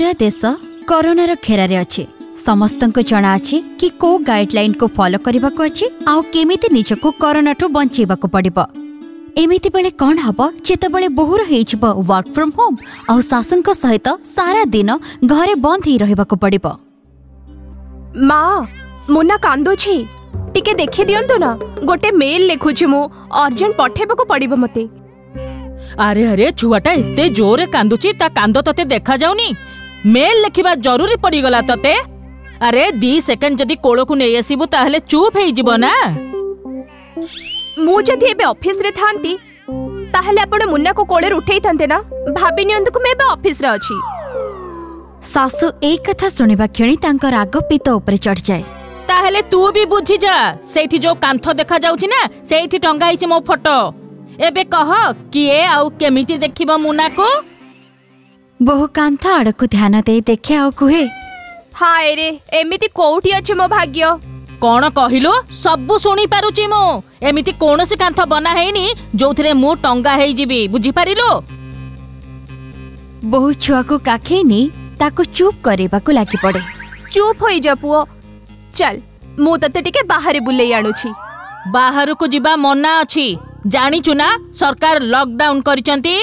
पूरा देश कोरोना रो घेरारे अछि। समस्तंको जना अछि कि को गाइडलाइन को फॉलो करबा को अछि आ केमिति निजको कोरोना ठो बंचेबा को पड़िबो। एमिति बेले कोन हबो जेते बेले बहुर हेइछबो वर्क फ्रॉम होम आ शासन को सहित सारा दिन घरे बंद ही रहबा को पड़िबो। माँ मुन्ना कांदो छी टिके देखि दियंतु ना गोटे मेल लिखुछि मु अर्जेंट पठेबा को पड़िबो मते। अरे अरे छुआटा एते जोरे कांदुची ता कांदो तते देखा जाउनी। मेल लिखिबा जरूरी पड़ी गला तते। अरे 2 सेकंड जदी कोलो को नै आसीबु ताहले चुप हेइ जिवो ना। मु जदी एबे ऑफिस रे थांती ताहले आपण मुन्ना को कोले उठेई थांते ना। भाबी नियंतु को मैं एबे ऑफिस रे अछि। सासु एक कथा सुनिबा क्षणी तांको राग पीत ऊपर चढ़ जाए। ताहले तू भी बुझी जा सेठी जो कांथो देखा जाउची ना सेठी टंगा हिची मो फोटो। एबे कह किए आउ केमिति देखिबो मुन्ना को। बहु कांथ आड़ को ध्यान दे देखे आ कुहे हाय रे एमिति कोउठी अछि मो भाग्य। कोन कहिलो सबु सुनी पारुची मो। एमिति कोनोसी कांथ बना हेनी जोथरे मु टंगा हेइ जिबी बुझी पारिलो। बहु छुआ को काखे नी ताको चुप करेबा को लागी पड़े। चुप होई जा पुओ चल मु तते टिके बाहर बुलेई आनुछि। बाहर को जिबा मना अछि जानी चुना सरकार लॉकडाउन करिसंती।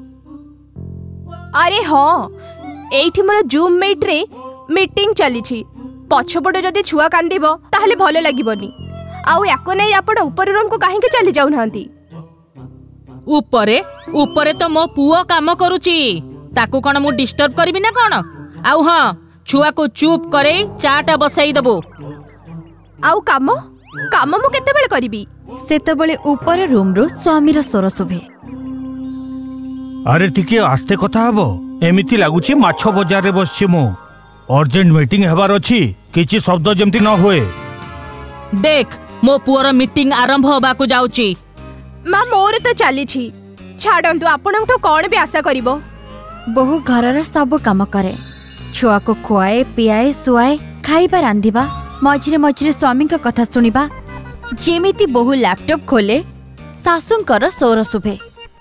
अरे हाँ एठी मोर जूम मीट रे मीटिंग चली छी। पछपटे जदी छुआ कांदीबो ताहले भले लागिबोनी। आउ याको नै आपण ऊपर रूम को काहे के चली जाउ नांती। ऊपरे ऊपरे तो मो पुओ काम करूची ताकू कोन मु डिस्टर्ब करबी ना कोन। आउ हां छुआ को चुप करे चाटा बसाई दबो। आउ काम काम मु केते बेले करबी। सेते बेले ऊपर रूम रो स्वामी रो स्वर सुभे। अरे टिके आस्ते कथा हबो एमिति लागुची माछो बाजार रे बसछि मु। अर्जेंट मीटिंग हेबार अछि किछि शब्द जेमति न होए। देख मो पुअर मीटिंग आरंभ होबा को जाउची। मां मोर तो चली छी छाडंतु आपन तो कोन भी आशा करिवो। बहु घरर सब काम करे छुआ को खुआए पियाए सुआए खाइबा रांधिबा मझिरे मझिरे स्वामी का कथा सुनिबा। जेमिति बहु लैपटॉप खोले सासुंकर सोर सुभे।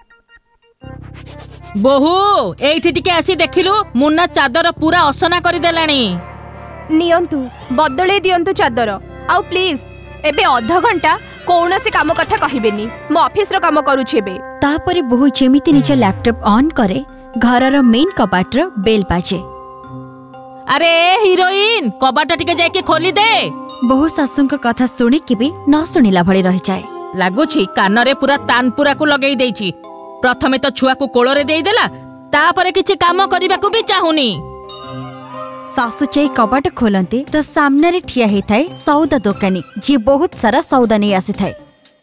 बहु एठी टिके आसी देखिलु मुन्ना चादर पूरा असना करि देलानी। नियंतु बदले दियंतु चादर आउ प्लीज एबे आधा घंटा कोनोसी काम कथा कहिबेनी। मो ऑफिस रो काम करूछि एबे। तापरे बहु जेमिति निज लैपटॉप ऑन करे घरर मेन कबाट रो बेल बाजे। अरे हीरोइन कबाट टिके जाय के खोली दे। बहु सासुंक कथा सुनि कि भी न सुनिला भଳି रहि जाए। लागुछि कानरे पूरा तानपुरा को लगेई देछि। प्रथमे तो छुआ को कोलोरे देई देला तापरे किछि काम करिबा को भी चाहुनी। सासु चई कबाट खोलंती तो सामने रे ठिया हेइ थाए सौदा दुकानी जे बहुत सारा सौदा नै आसी थाए।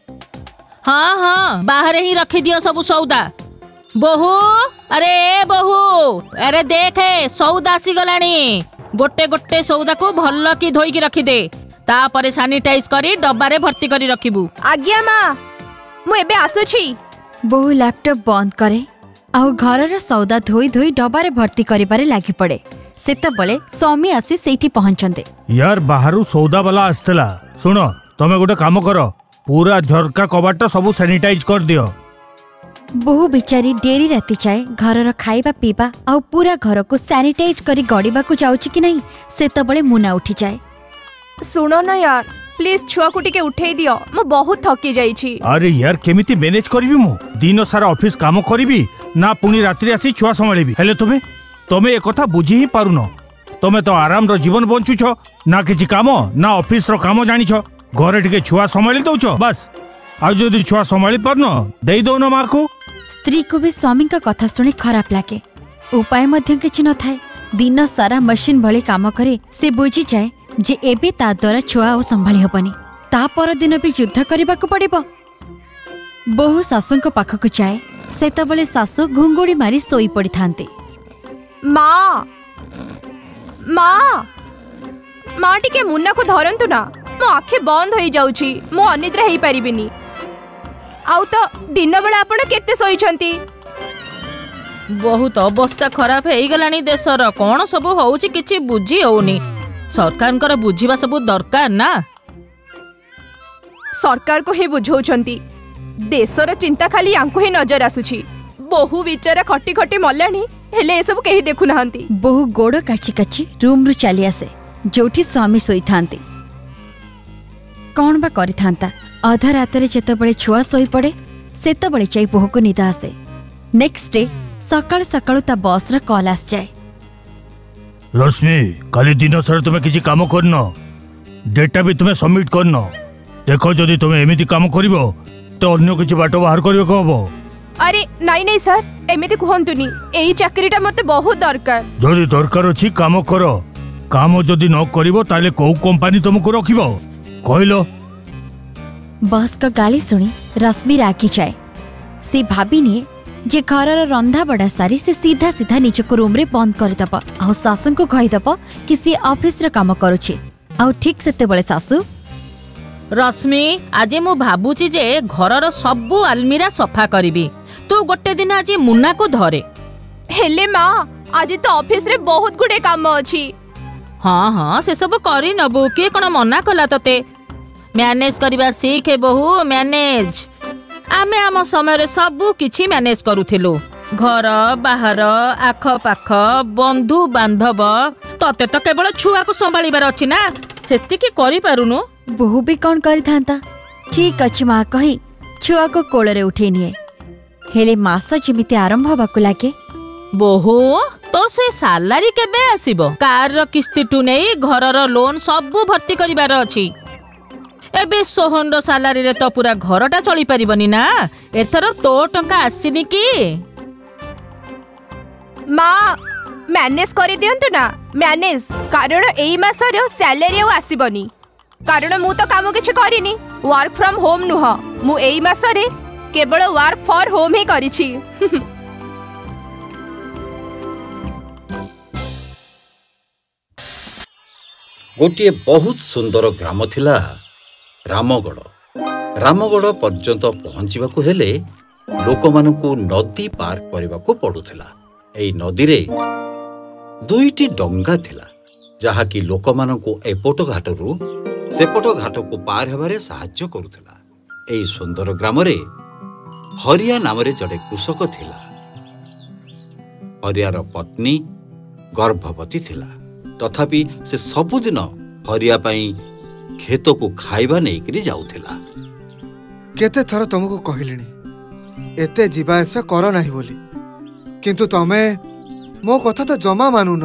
हाँ हाँ बाहर ही रखी दियो सब सौदा। बहु अरे बहु अरे देखे सौदा आसी गलानी। गोटे गोटे सौदा को भल्ल की धोई की रखी दे तापरे सैनिटाइज करी डब्बा रे भर्ती करी रखिबू। आज्ञा मां मु एबे आसुछि। बहु लैपटॉप बंद करे आउ घरर सौदा धोई धोई डब्बा रे भर्ती करिबारे लागि पड़े। सेते बळे स्वामी आसी सेठी पहुंचंदे। यार बाहरु सौदा वाला आस्तला सुनो तमे गोटे काम करो पूरा झरका कबाट सब सैनिटाइज कर दियो। बहु बिचारी डेरी राति चाहे घरर खाइबा पीबा आउ पूरा घर को सैनिटाइज करी गड़ीबा को जाउची कि नहीं सेते बळे मुना उठी जाए। सुनो ना यार प्लीज छुआ को टिके उठेई दियो मु बहुत थकी जाई छी। अरे यार केमिति मैनेज करबी मु दिन सारा ऑफिस काम करबी ना पुनी रात्रि आसी छुआ संभाळबी। हेले तमे ए कथा बुझी ही पारुनो। तमे तो आराम रो जीवन बंचुछ ना किछि काम ना ऑफिस रो काम जानिछ। घरे टिके छुआ संभाळी दउछ बस। आ जदी छुआ संभाळी परनो देई दो ना मां को। स्त्री को भी स्वामी का कथा सुनी खराब लागे। उपाय मध्य किछि न थाए। दिन सारा मशीन भली काम करे से बुझी जाए जे एबे ता द्वारा छुआ ओ संभाली हबनी। ता पर दिन भी युद्ध करबा को पड़िबो। बहु सासु को पाख को जाए सेते बळे सासु घुंगुड़ी मारी सोई पड़ी थांते। मां मां मां टिके मुन्ना को धरंतु ना मो आखे बंद होई जाउची मो अनिद्रा हेई परिबिनी। आउ तो दिन बेला आपण केते सोईछंती। बहुत अवस्था खराब हेई गलानी देशर कोन सब होउची किछि बुझी होउनी। सरकार बुझीबा सब दरकार ना। सरकार को ही बुझौछंती देशर चिंता खाली यांको ही नजर आसुची। बहु विचारा खटी खटी मल्लानी हेले ए सब केही देखु नाहंती। बहु गोड़ काची काची रूम रु चली आसे जोठी स्वामी सोई थांती। कौन बा करि थांता अधा रातरे जेतेबेले छुआ सोई पड़े सेतेबेले चाई बहु को निद आसे। नेक्स्ट डे सकाळ सकाळु ता बॉस रा कॉल आस जाए। रश्मि काली दिन सारा तुम्हें किसी काम करनो डेटा भी तुम्हें सबमिट करनो। देखो जदि तुम्हें एमिति काम करिवो तो अन्य किसी बाट बाहर करिवो को हबो। अरे नाई नाई सर एमिति कहंतुनी एई चाकरीटा मते बहुत दरकार। जदि दरकार अछि काम करो। काम जदि न करिवो ताले को कंपनी तुमको रखिवो कहलो। बॉस का गाली सुनी रश्मि रागी जाए। सी भाभी निये जे घर रंधा बड़ा सारी से सीधा सीधा निजक रूम रे बंद करदब आ सासू को कहीदब कि सी ऑफिस रे काम करुछि। आ ठीक सेते बळे सासू रश्मि आज मु भाबुची जे घरर सबु आलमीरा सफा करिबी। तू गोटे दिन आज मुन्ना को धरे। हेले माँ आज तो ऑफिस रे बहुत गुडे काम अछि। हाँ हाँ से सब करी नबु के कोन मना कला तते। मैनेज करबा सीखे बहु मैनेज। आमे आम समय रे सबु किछि मैनेज करूथिलु। घर बाहर आख पाख बंधु बांधव तते तो केवल छुआ को संभाळिबार अछि ना सेति की करि पारुनु। बहु भी कौन करि थांता। ठीक अछि माँ कही छुआ को कोल रे उठे निये। हेले मास जेमिति आरंभ हबाकु लागे। बहु तो से सालारी केबे आसीबो। कार रो किस्ती टु नै घर रो लोन सबु भर्ती करिबार अछि। एबे सोहन रो सालारी रे तो पूरा घरटा चली परिबनी ना। एथरो तो टंका आसीनी की। माँ मैनेज करि दियंतु ना मैनेज कारण एई मासर सैलरी आ आसीबनी। कारण मु तो काम किछ करिनी वर्क फ्रॉम होम नुह मु एई मासरे केवल वर्क फॉर होम ही करिछि। गोटे बहुत सुंदर ग्राम थिला रामगढ़। रामगढ़ पर्यंत पहुंचवाकू हेले लोक मानकू नदी पार करबाकू पड़ुथिला। एई नदी रे दुईटी डंगा थिला जहाकी लोक मानकू एपट घाटरू सेपट घाटकू पार हेबारे सहाय्य करुथिला। एई सुंदर ग्राम रे हरिया नाम रे जड़े कृषक थिला। हरियार पत्नी गर्भवती थिला तथापि से सबुदिन हरिया पाई खेत को खाइबा नेकरी जाउथिला। केते थर तुमको कहलिनी एते जीवा आसा कर नाही बोली किंतु तमे मो कथा तो जमा मानुन।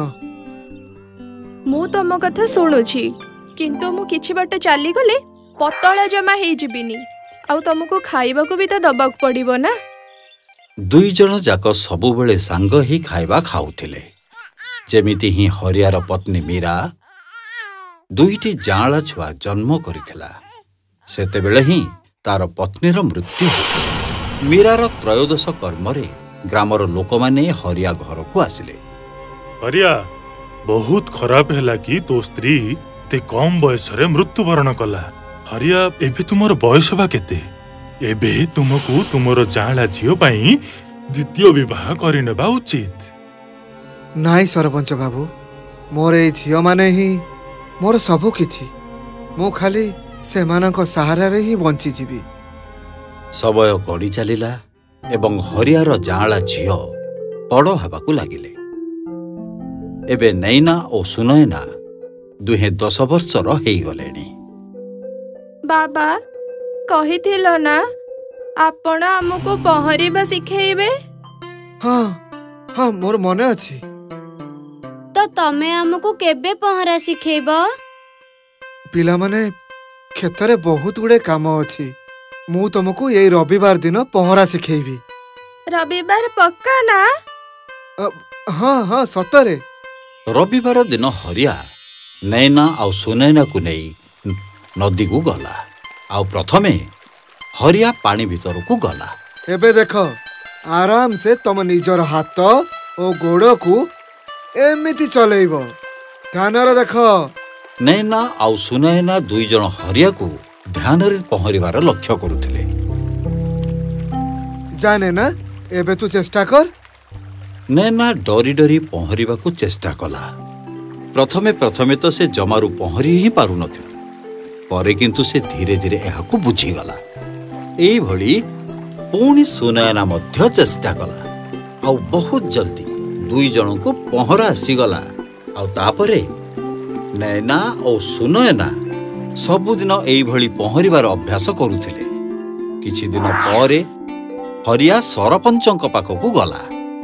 मु तम कथा सुनुछि किंतु मु किछि बाटे चली गले पतला जमा हे जिबिनी आउ तुमको खाइबा को भी तो दबाक पड़िबो ना। दुई जण जाक सबु बेले सांग ही खाइबा खाउथिले। जेमिति ही हरियार पत्नी मीरा दुईटी जांला छुआ जन्म करिथिला। सेतेबेले ही तार पत्नीर मृत्यु होइला। मीरार त्रयोदश कर्मरे ग्रामर लोक माने हरिया घर को आसिले। हरिया बहुत खराब हैला कि तो स्त्री ते कम बयस रे मृत्युवरण कला। हरिया एबे तुमर बयस बा केते? एबे तुमको तुमर जांला झियो पई द्वितीय विवाह करिनेबा उचित। नाई सरपंच बाबू मोर ए झियो माने ही मोर सबु किछि। मो खाली सेमानक सहारा रे ही बंची जीवी। समय गड़ी चलिला एवं हरियार जांला झियो बड़ हेबाकू लागिले। एबे नैना और सुनैना दुहे 10 वर्षर हेई गलेनी। बाबा कहिथिलो ना आपण हमको पहरिबा सिखेइबे। हाँ हाँ मोर मने अछि। तो तमे हमको केबे पहरा सिखेइब? पिला माने खेतरे बहुत गुडे काम अछि। मु तुमको ये रविवार दिन पहरा सिखेइबी। रविवार पक्का ना? हाँ हाँ सतरे। रविवार दिन हरिया नैना और सुनैना को नहीं नदी को गला। आउ प्रथमे हरिया पानी भीतर को गला। एबे देखो आराम से तुम निजर हाथ और गोड़ को एमिति चलेइबो। ध्यान रे देखो। नैना आउ सुनैना दुई जण हरिया को ध्यान रे पहरिबार लक्ष्य करुथिले। जाने ना एबे तू चेष्टा कर। नैना डरी डरी पहरिबा को चेष्टा कला। प्रथमे प्रथमे तो से जमारू पहरी ही पारु नथिला। परे किंतु से धीरे धीरे एहाकू बुझी गला। एई भली पुणी सुनैना मध्य चेष्टा कला। आउ बहुत जल्दी दुई जन को पहरा आसीगला। आउ तापरे नैना और सुनयना सबुदिन एइभଳି पहरिबार अभ्यास करुथिले। किछि दिन परे हरिया सरपंचक पाखकू गला।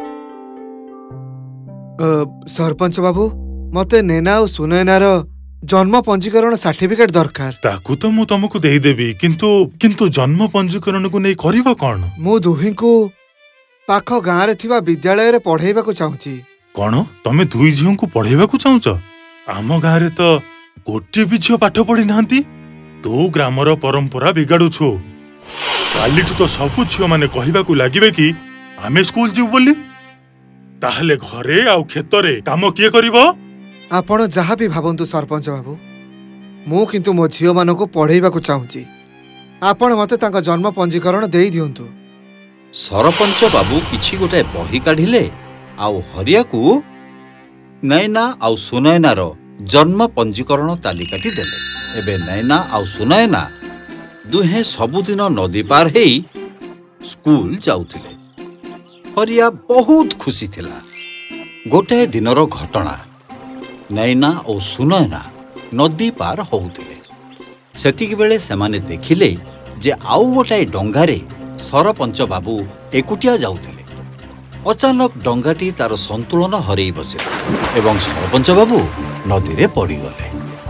सरपंच बाबू, मते नैना और सुनयनार जन्म पंजीकरण सर्टिफिकेट दरकार। ताकू तो मु तुमको देई देबी, किंतु जन्म पंजीकरण को नहीं करिबा कोन? मु दुही को पाख गाँ रे थिबा विद्यालय रे पढ़ेबा को चाहूची। कोन तमे दुई झियो को पढ़ेबा को चाहूच? आम गाँ रे तो गोटे भी झियो पाठ पढ़ी नांती। तो ग्रामर परंपरा बिगाड़ू छु। कालीठु तो सबु झियो माने कहिबा को लागिबे कि आमे स्कूल जीव बोली। ताहले घरे आउ खेतरे काम किए करिवो? आपण जहाँ भी भावंतु सरपंच बाबू, मु किंतु मो झियो मान को पढ़ेबा को चाहूची। आपण मते तांका जन्म पंजीकरण देई दियंतु। सरपंच बाबू किछि गोटे बही काढिले आउ हरिया को नैना आउ सुनयनार जन्म पंजीकरण तालिकाटी देले। एबे नैना आउ सुनयना दुहे सबुदिन नदी पार हेई स्कूल जाउथिले। हरिया बहुत खुशी थिला। गोटे दिनर घटना, नैना और सुनयना नदी पार होउथिले। सेतिक बेले सेमाने देखिले जे आउ गोटाए डंगारे सरपंच बाबू एकुटिया जाउथिले। अचानक डंगाटी तार संतुलन हरई बसिला एवं सरपंच बाबू नदी रे पड़ी गले।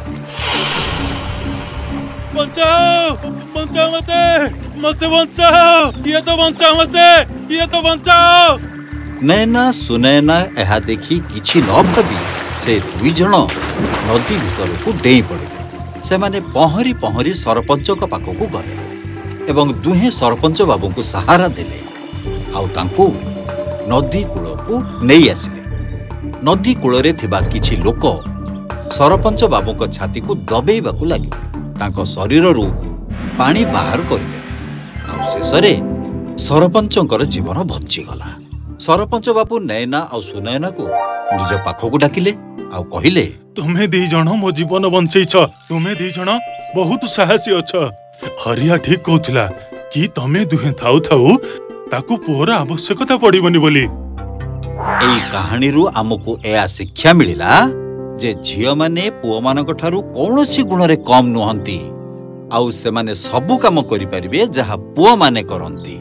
बचाओ बचाओ मते मते बचाओ, ये तो बचाओ मते, ये तो बचाओ। नैना सुनैना एहा देखि किछि न भाबी से दुई जन नदी भीतर को डेई पड़े। से माने पहरी पहरी सरपंच का पाखकू गले एवं दुहे सरपंच बाबू को सहारा देले। आउ तांको नदी कूल को नहीं आसिले। नदी कूल रे थिबा किछि लोक सरपंच बाबू को छाती को दबेइबा को लागिले। तांको शरीर रु पानी बाहर करदेले। आउ शेषरे सरपंचकर जीवन बची गला। सरपंच बाबू नैना और सुनयना को निज पाखकू डाकिले आउ कहिले, तुमे दी जण मो जीवन बंचैछ। तुमे दी जण बहुत साहसी अछ। हरिया ठीक कहउथिला कि तमे दुहे थाउ थाउ ताकू पुअर आवश्यकता पड़िबनी बोली। एई कहानी रु हमको एया शिक्षा मिलिला जे झियो माने पुओ मानक ठारू कौनसी गुण रे कम नुहंती। आउ से माने सबु काम करि परिबे जहा पुओ माने करंती।